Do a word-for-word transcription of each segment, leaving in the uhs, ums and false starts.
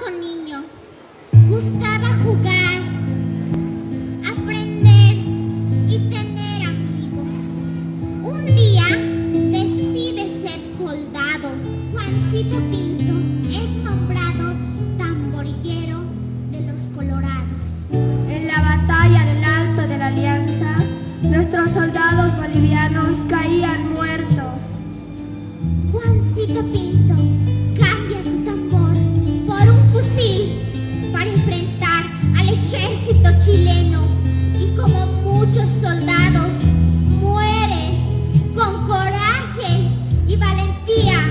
hermoso niño. Gustaba jugar, aprender y tener amigos. Un día decide ser soldado. Juancito Pinto es nombrado tamborillero de los Colorados. En la batalla del Alto de la Alianza, nuestros soldados bolivianos caían muertos. Juancito Pinto cambia su tambor por un fusil para enfrentar al ejército chileno y, como muchos soldados, muere con coraje y valentía.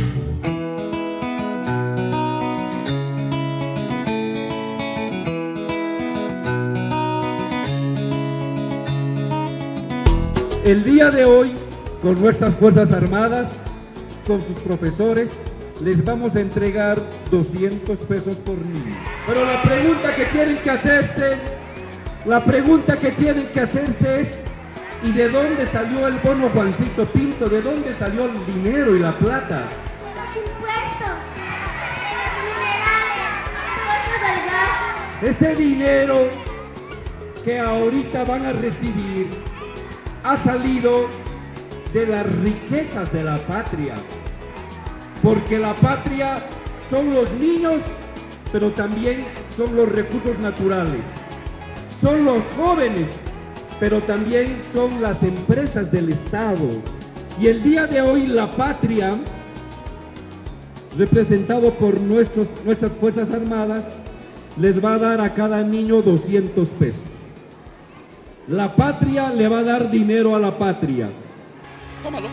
El día de hoy, con nuestras Fuerzas Armadas, con sus profesores, les vamos a entregar doscientos pesos por niño. Pero la pregunta que tienen que hacerse, la pregunta que tienen que hacerse es, ¿y de dónde salió el bono Juancito Pinto? ¿De dónde salió el dinero y la plata? Los impuestos, los minerales, impuestos al gas. Ese dinero que ahorita van a recibir ha salido de las riquezas de la patria, porque la patria son los niños, pero también son los recursos naturales, son los jóvenes, pero también son las empresas del Estado. Y el día de hoy la patria, representado por nuestros, nuestras Fuerzas Armadas, les va a dar a cada niño doscientos pesos. La patria le va a dar dinero a la patria. Tómalo.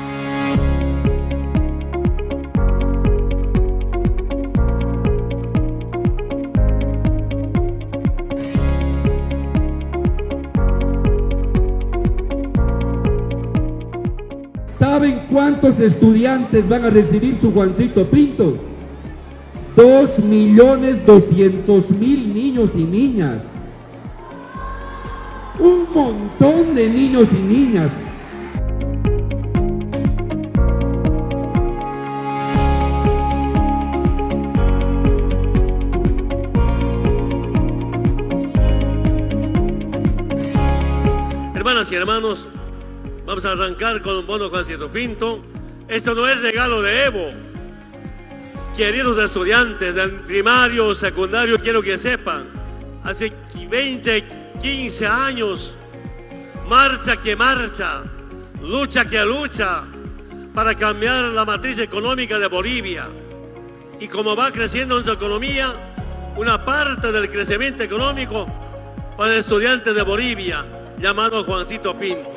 ¿Saben cuántos estudiantes van a recibir su Juancito Pinto? Dos millones doscientos mil niños y niñas. Un montón de niños y niñas. Hermanas y hermanos, vamos a arrancar con un bono Juancito Pinto. Esto no es regalo de Evo. Queridos estudiantes del primario o secundario, quiero que sepan, hace veinte, quince años, marcha que marcha, lucha que lucha para cambiar la matriz económica de Bolivia. Y como va creciendo nuestra economía, una parte del crecimiento económico para el estudiante de Bolivia, llamado Juancito Pinto.